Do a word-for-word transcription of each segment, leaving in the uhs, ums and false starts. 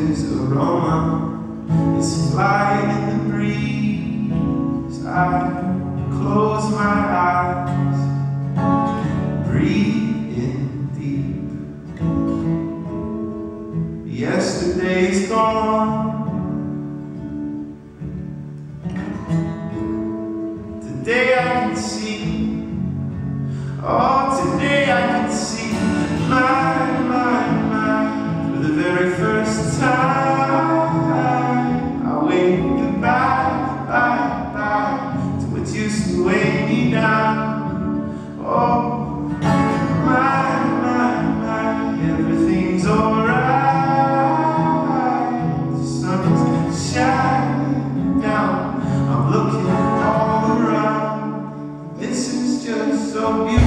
roses aroma is flying in the breeze. I close my eyes, breathe in deep. Yesterday's gone, today I can see. Oh, today I can see my, my, my. For the very first time, I wave goodbye, bye, bye to what used to weigh me down. Oh, my, my, my, everything's alright. The sun is shining down, I'm looking all around. This is just so beautiful.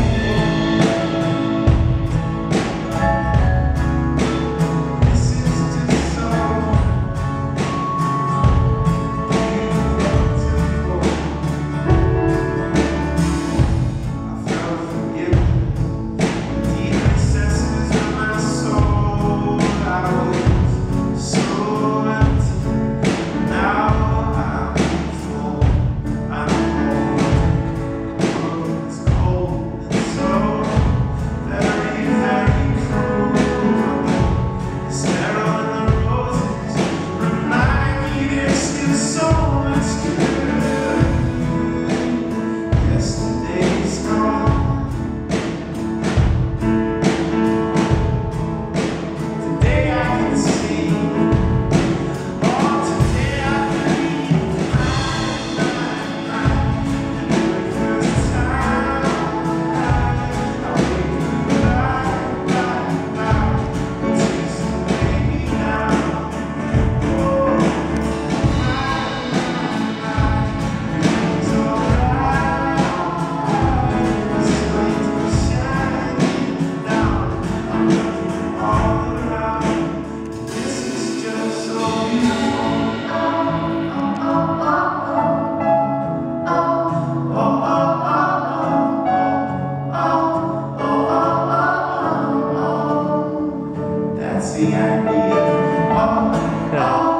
The idea of, of